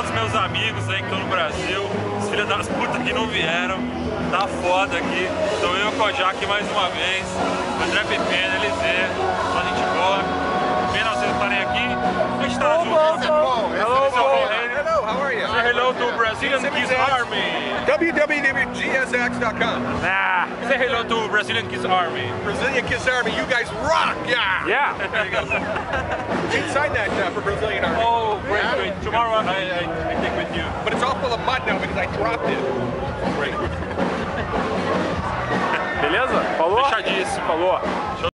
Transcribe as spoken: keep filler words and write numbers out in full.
todos os meus amigos aí que estão no Brasil, os filhos das putas que não vieram. Tá foda aqui. Então eu e o Kojak mais uma vez. André Pepena, L Z, só gente boa. Pena vocês estarem aqui. A gente tá junto. Hello, Hello, how are you? Say hello to Brazilian Kiss Army. w w w dot g s x dot com. Nah. Say hello to Brazilian Kiss Army. Brazilian Kiss Army, you guys rock! Yeah! Yeah. You can sign that uh, for Brazilian Army. Oh, great, great. Tomorrow I, I, I take with you. But it's all full of mud now because I dropped it. Great. Beleza? Falou? Fechadíssimo. Falou.